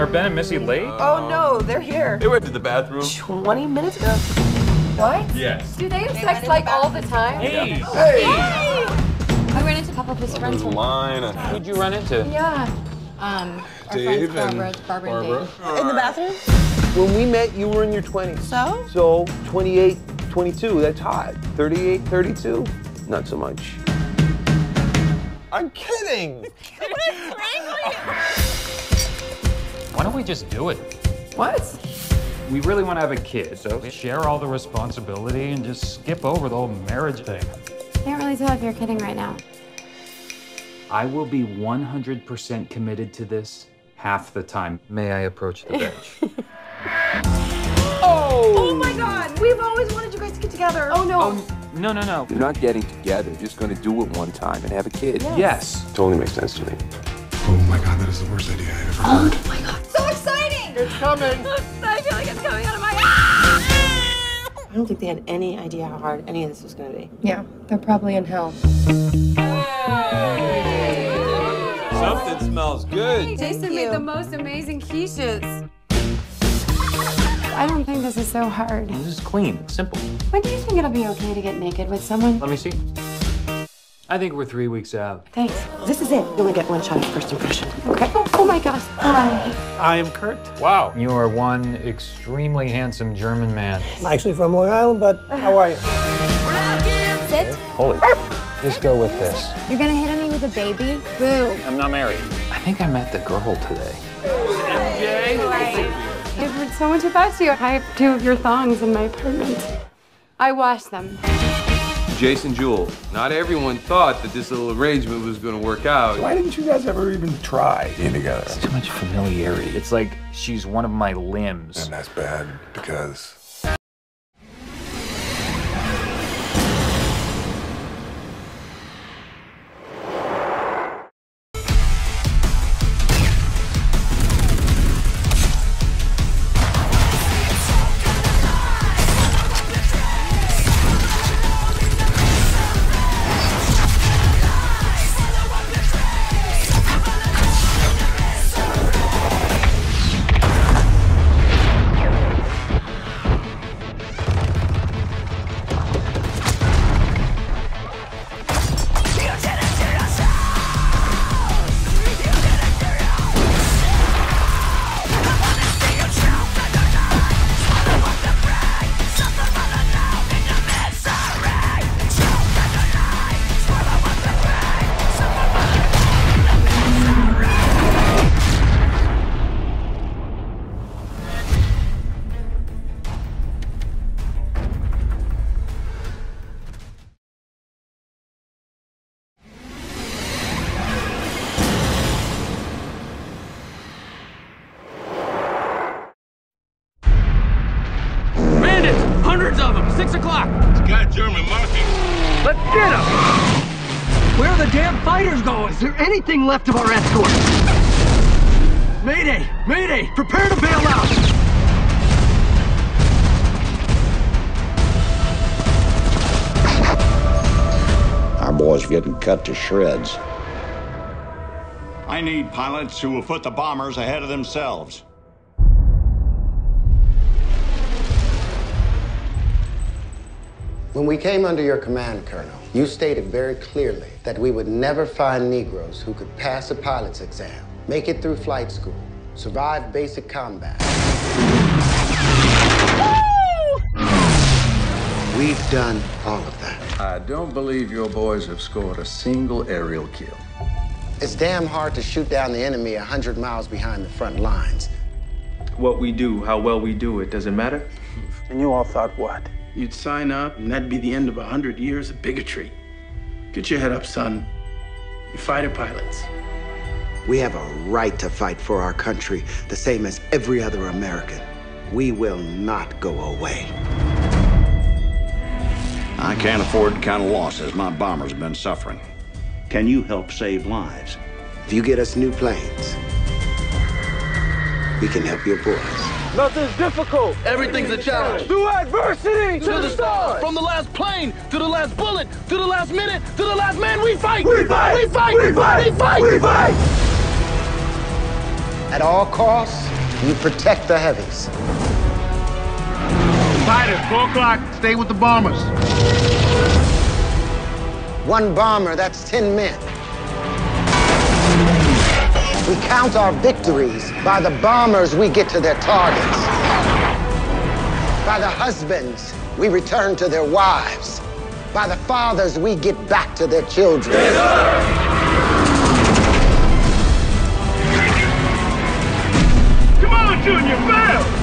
Are Ben and Missy late? Oh no, they're here. They went to the bathroom. 20 minutes ago. What? Yes. Do they have sex like all the time? Hey! Hey! I ran into a couple of his friends from Line. Who'd you run into? Yeah. Our Dave friends Barbara and Dave. In the bathroom? When we met, you were in your 20s. So? So 28, 22, that's hot. 38, 32, not so much. I'm kidding. Why don't we just do it? What? We really want to have a kid, so share all the responsibility and just skip over the whole marriage thing. Can't really tell if you're kidding right now. I will be 100% committed to this half the time. May I approach the bench? Oh my God! We've always wanted you guys to get together. Oh no. No. You're not getting together, you're just gonna do it one time and have a kid. Yes. Totally makes sense to me. Oh my God, that is the worst idea I've ever heard. Oh my God. So exciting! It's coming! I feel like it's coming out of my I don't think they had any idea how hard any of this was going to be. Yeah, they're probably in hell. Something smells good. Jason made the most amazing quiches. I don't think this is so hard. This is clean, it's simple. When do you think it'll be okay to get naked with someone? Let me see. I think we're 3 weeks out. Thanks. This is it. You only get one shot at first impression. Okay. Oh my gosh. Hi. I am Kurt. Wow. You are one extremely handsome German man. I'm actually from Long Island, but how are you? Sit. Holy. Just go with this. You're gonna hit on me with a baby? Boo. I'm not married. I think I met the girl today. MJ? I've heard so much about you. I have 2 of your thongs in my apartment. I wash them. Jason Jewell, not everyone thought that this little arrangement was going to work out. Why didn't you guys ever even try being together? Too much familiarity. It's like she's one of my limbs. And that's bad because... Hundreds of them! 6 o'clock! It's got German markings. Let's get them! Where are the damn fighters going? Is there anything left of our escort? Mayday! Mayday! Prepare to bail out! Our boys are getting cut to shreds. I need pilots who will put the bombers ahead of themselves. When we came under your command, Colonel, you stated very clearly that we would never find Negroes who could pass a pilot's exam, make it through flight school, survive basic combat. We've done all of that. I don't believe your boys have scored a single aerial kill. It's damn hard to shoot down the enemy 100 miles behind the front lines. What we do, how well we do it, does it matter? And you all thought what? You'd sign up, and that'd be the end of 100 years of bigotry. Get your head up, son. You're fighter pilots. We have a right to fight for our country, the same as every other American. We will not go away. I can't afford the kind of losses my bombers have been suffering. Can you help save lives? If you get us new planes, we can help your boys. Nothing's difficult. Everything's a challenge. Through adversity to the stars. From the last plane, to the last bullet, to the last minute, to the last man, we fight! We fight! We fight! We fight! We fight! We fight! At all costs, you protect the heavies. Fighters, 4 o'clock. Stay with the bombers. One bomber, that's 10 men. We count our victories by the bombers we get to their targets. By the husbands we return to their wives. By the fathers we get back to their children. Come on, Junior, fail!